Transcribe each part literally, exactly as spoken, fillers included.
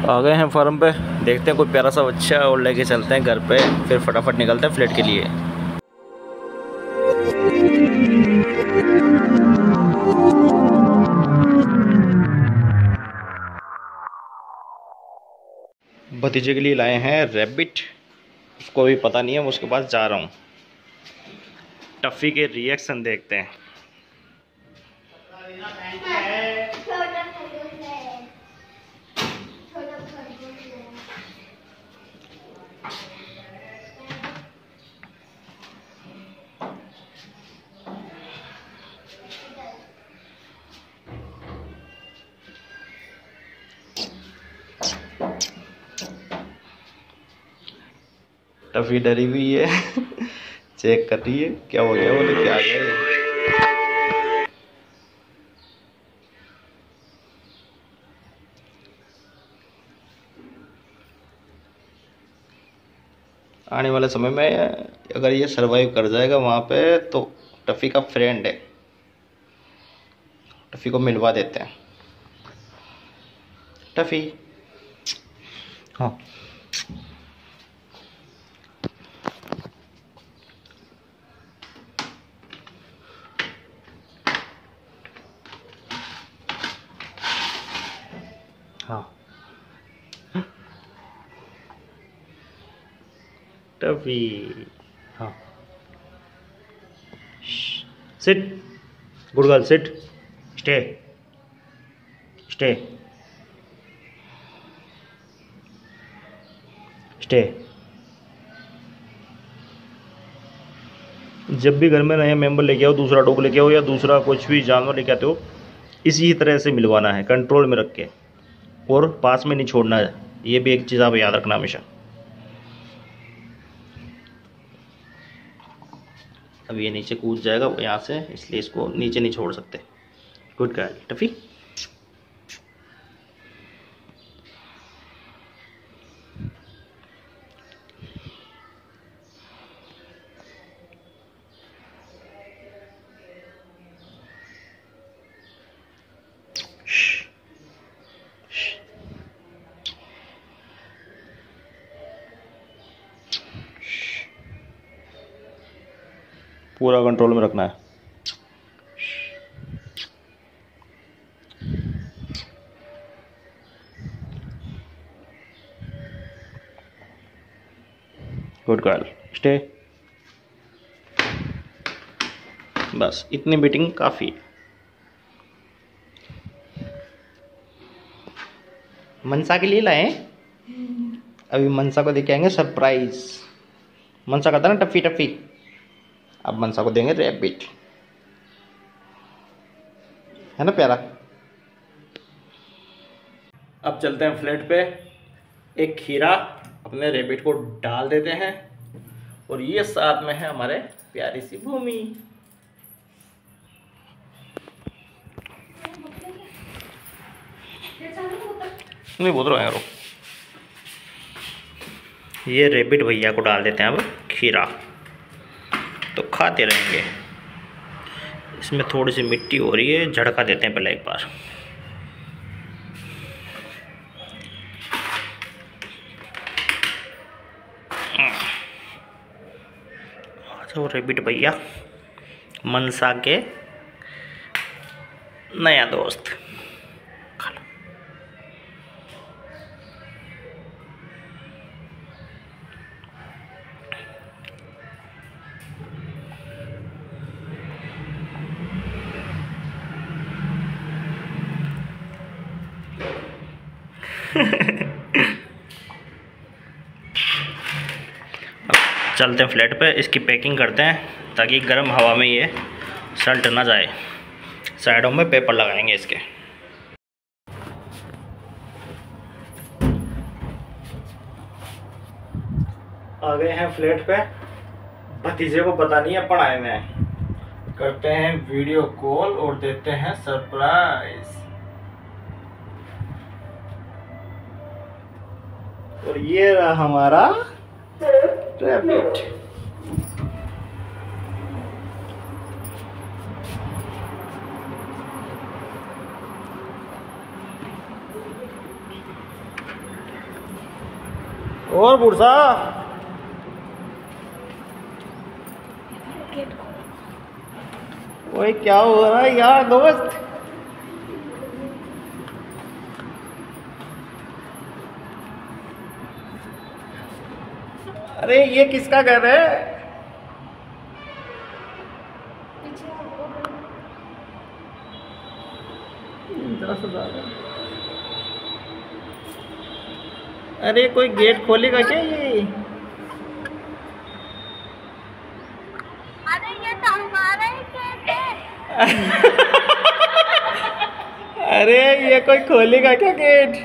आ गए हैं फार्म पे, देखते हैं कोई प्यारा सा बच्चा और लेके चलते हैं घर पे, फिर फटाफट निकलते हैं फ्लैट के लिए। भतीजे के लिए लाए हैं रैबिट, उसको भी पता नहीं है, मैं उसके पास जा रहा हूँ। टफ़ी के रिएक्शन देखते हैं। टफ़ी डरी हुई है चेक कर रही है क्या हो गया, बोले क्या आ गया। आने वाले समय में अगर ये सरवाइव कर जाएगा वहाँ पे तो टफ़ी का फ्रेंड है, टफ़ी को मिलवा देते हैं। टफ़ी हाँ हाँ टफ़ी हाँ sit, good girl sit, stay stay stay. जब भी घर में नया मेंबर लेके आओ, दूसरा डॉग लेके आओ या दूसरा कुछ भी जानवर लेके आते हो, इसी तरह से मिलवाना है, कंट्रोल में रख के, और पास में नहीं छोड़ना है। ये भी एक चीज़ आप याद रखना हमेशा। अब ये नीचे कूद जाएगा यहाँ से, इसलिए इसको नीचे नहीं छोड़ सकते। Good girl Toffee. पूरा कंट्रोल में रखना है। Good girl stay. बस इतनी बीटिंग काफ़ी है। मनसा के लिए लाए, अभी मनसा को देके आएंगे सरप्राइज। मनसा कहता ना टफ़ी टफ़ी, अब मनसा को देंगे रैबिट, है ना प्यारा। अब चलते हैं फ्लैट पे, एक खीरा अपने रैबिट को डाल देते हैं, और ये साथ में है हमारे प्यारी सी भूमि। नहीं बोल रहा यारो। ये रैबिट भैया को डाल देते हैं अब खीरा, तो खाते रहेंगे। इसमें थोड़ी सी मिट्टी हो रही है, झड़का देते हैं पहले एक बार। तो रैबिट भैया मनसा के नया दोस्त, खा लो। चलते हैं फ्लैट पे, इसकी पैकिंग करते हैं ताकि गर्म हवा में ये सल्ट ना जाए। साइडों में पेपर लगाएंगे इसके। आ गए हैं फ्लैट पे, भतीजे को पता नहीं है पढ़ाए में, करते हैं वीडियो कॉल और देते हैं सरप्राइज। और ये रहा हमारा रैबिट। और बुढ़सा ओए क्या हो रहा है यार दोस्त? अरे ये किसका घर है? अरे कोई गेट खोलेगा क्या ये? अरे ये तो हमारा ही गेट है। अरे ये कोई खोलेगा क्या गेट?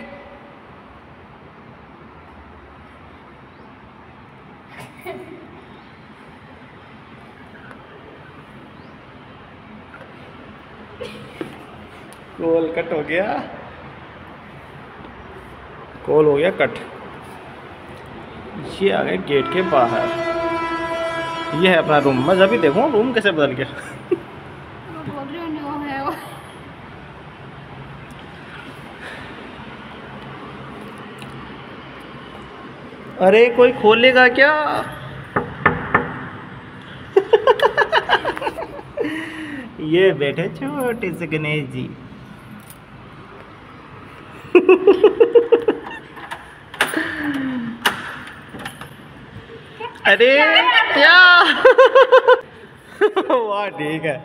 कॉल कट हो गया, कॉल हो गया कट। ये आ गए गेट के बाहर। ये है अपना रूम। मैं अभी देखूं रूम कैसे बदल गया। बोल रही हूँ वो है वो। अरे कोई खोलेगा क्या? ये बैठे छोटे से गणेश जी। अरे क्या? वाह ठीक है।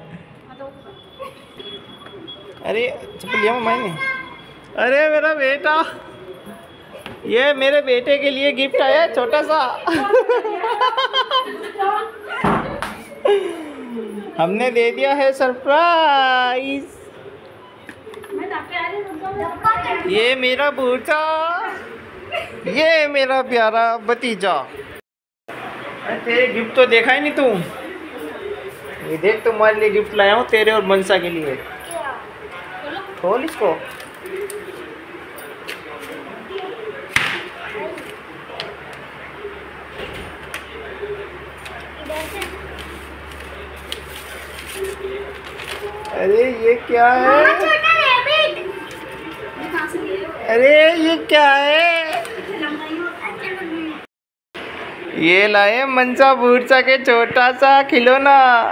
अरे चप्पल लिया मैंने। अरे मेरा बेटा, ये मेरे बेटे के लिए गिफ्ट आया छोटा सा। हमने दे दिया है सरप्राइज। ये मेरा बूटा, ये मेरा प्यारा भतीजा। अरे तेरे गिफ्ट तो देखा ही नहीं तू। ये देख तुम्हारे लिए गिफ्ट लाया हूँ, तेरे और मनसा के लिए। खोल इसको। अरे ये क्या है? अरे ये क्या है? ये लाए मनसा बूढ़सा के छोटा सा खिलौना।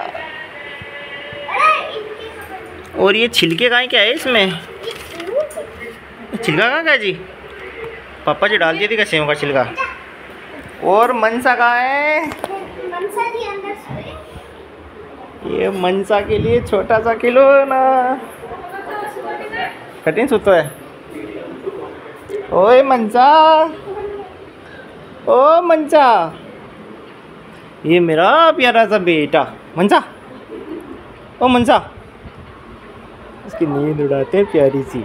और ये छिलके का क्या है इसमें? छिलका कहाँ का जी? पापा जी डाल दिए थी क्या सेव का छिलका? और मनसा कहाँ है? ये मनसा के लिए छोटा सा खिलौना। कठिन सूत्र है। ओए मनसा, ओ मनसा, ये मेरा प्यारा सा बेटा मनसा। ओ मनसा, इसकी नींद उड़ाते प्यारी सी।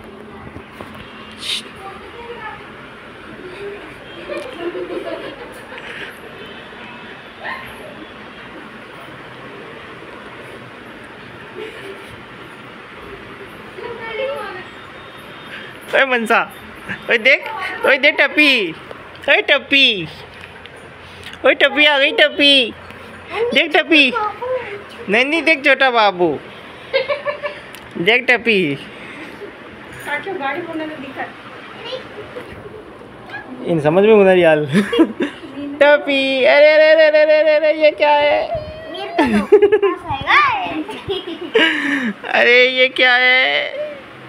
ओए मनसा, ओए देख, ओए देख टप्पी, ओए टप्पी, ओए टप्पी आ गई टप्पी। देख टप्पी, नहीं नहीं देख छोटा बाबू, देख टप्पी। इन समझ में उधर यार। टप्पी, अरे अरे अरे अरे अरे अरे ये क्या है? अरे ये क्या है?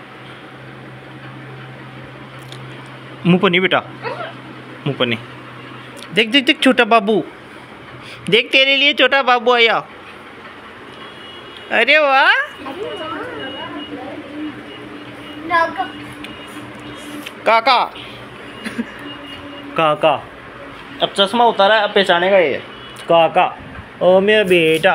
मुंह पर नहीं बेटा, मुंह पर नहीं। देख देख देख छोटा बाबू, देख तेरे लिए छोटा बाबू आया। अरे वाह, काका काका। अब चश्मा उतारा है, अब पहचानेगा ये काका। ओ मेरा बेटा।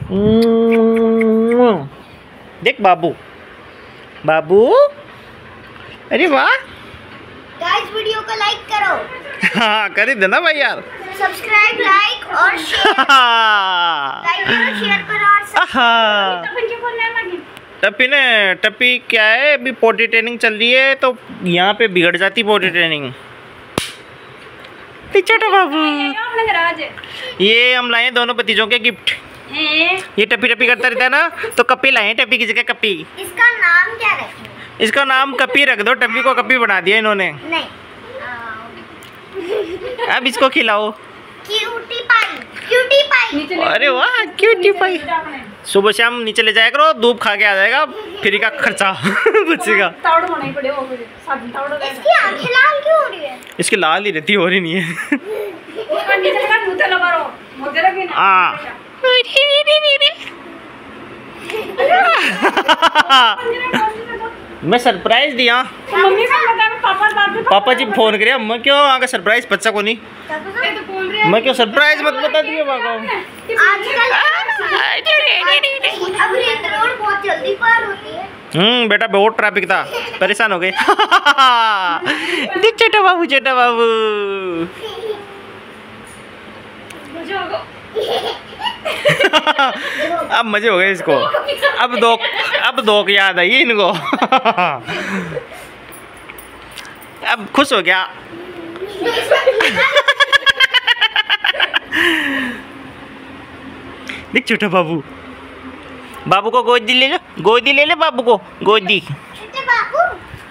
देख बाबू, बाबू। अरे वाह। गाइस वीडियो को लाइक करो। हाँ कर ही देना भाई यार। सब्सक्राइब, लाइक और शेयर। लाइक करो, शेयर करो और हाँ। टप्पी ने टप्पी क्या है, अभी पोटी ट्रेनिंग चल रही है तो यहाँ पे बिगड़ जाती पोटी ट्रेनिंग। छोटा बाबू, ये हम लाए दोनों भतीजों के गिफ्ट। ये टप्पी टप्पी करता रहता है ना, तो कप्पी लाए टप्पी की जगह कप्पी। इसका नाम क्या रखें? इसका नाम कप्पी रख दो, टप्पी को कप्पी बना दिया इन्होंने। नहीं। अब इसको खिलाओ। Cutie pie, cutie pie. अरे वाह क्यूटी पाई। सुबह शाम नीचे ले जाया करो, धूप खा के आ जाएगा, फ्री का खर्चा बच्चे का। इसकी आंखें लाल क्यों हो रही है? इसकी लाल ही रहती, हो रही नहीं है। हाँ मैं सरप्राइज दिया। पापा जी फोन करे, मैं क्यों आगे सरप्राइज बच्चा को नहीं, मैं क्यों सरप्राइज मत बता दिए पापा। आजकल अब रिंग रोड बहुत जल्दी पार होती है। हम्म बेटा बहुत ट्रैफिक था, परेशान हो गए। देख छोटा बाबू, छोटा बाबू। अब मजे हो गए इसको, अब दो अब दो की याद आई इनको। अब खुश हो गया। देख छोटा बाबू, बाबू को गोदी ले लो, गोदी ले ले बाबू को, गोदी बाबू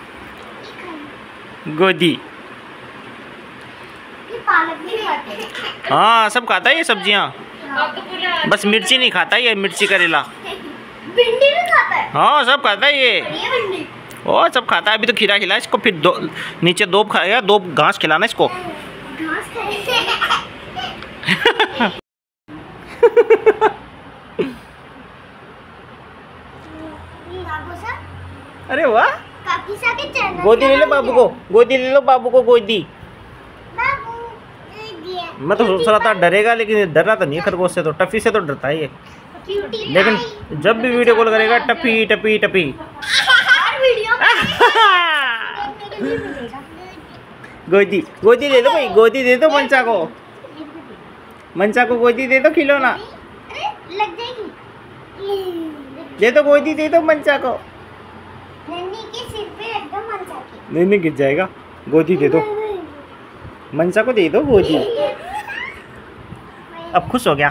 गोदी। ये पालक भी खाते हैं। हाँ सब खाता है ये सब्जियाँ, बस मिर्ची नहीं खाता ये, मिर्ची करेला। भिंडी भी खाता है। हाँ सब खाता है ये, ये भिंडी ओ सब खाता है। अभी तो खीरा खिला इसको, फिर दो नीचे दो खाएगा, दो घास खिलाना इसको। घास खाएगा। अरे वाह, काकीसा के चैनल गोदी ले लो बाबू को, गोदी ले लो बाबू को, गोदी। बाबू दे दिया। मैं तो सोच रहा था डरेगा, लेकिन डर रहा तो नहीं खरगोश से, तो टफी से तो डरता है ये। क्यूटी लेकिन जब भी वीडियो कॉल करेगा टपी टपी टपी। हर वीडियो गोदी गोदी ले लो भाई, गोदी दे दो मंचा को, मंचा को गोदी दे दो, खिलौना अरे लग जाएगी। दे दो, गोदी दे दो मंचा को। नन्ही के सिर पे एकदम मंचा के। नहीं नहीं गिर जाएगा, गोदी दे दो मंचा को, दे दो गोदी। अब खुश हो गया।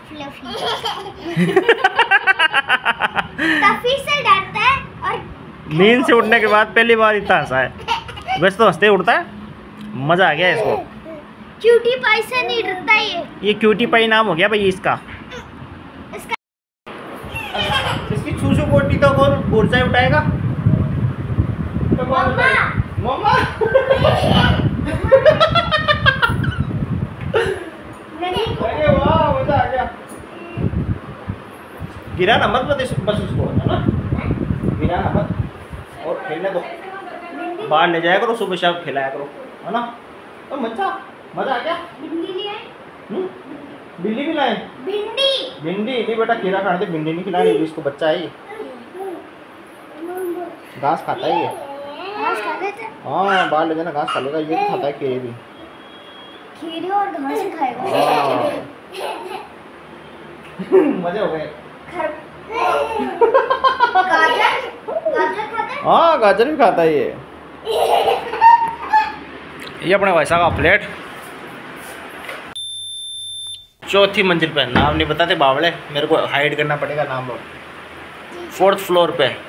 टफी से डरता है और नींद से उठने के बाद पहली बार इतना हंसा है, वैसे तो हंसते उठता है। मजा आ गया इसको। क्यूटी पाई से नहीं डरता ये। ये क्यूटी पाई नाम हो गया भाई इसका। इसका इसकी छूछू बोटी तो कौन बोरचाई उठाएगा? तो कौन उठाएगा? मम्मा अरे वाह मजा आ गया। गिराना मत बस बस उसको, है ना, गिराना मत और खेलने दो। बाहर ले जाया करो, सुबह शाम खिलाया करो, है ना। तो मजा मजा आ गया। भिंडी ले आए। हम्म बिल्ली भी लाए। भिंडी भिंडी नहीं बेटा, खीरा खाने दे, भिंडी नहीं खिलानी, इसको बच्चा है ये, घास खाता है ये। घास खा लेते हैं। हाँ बाहर ले जाना, घास खा लेगा, ये भी खाता है खीरे भी। खीरे और घास ही खाएगा। हाँ। मजे हो गए। गाजर गाजर खाता है। हाँ गाजर भी खाता है ये। ये अपने वैसा का प्लेट चौथी मंजिल पे, नाम नहीं बताते बावड़े, मेरे को हाइड करना पड़ेगा नाम। फोर्थ फ्लोर पे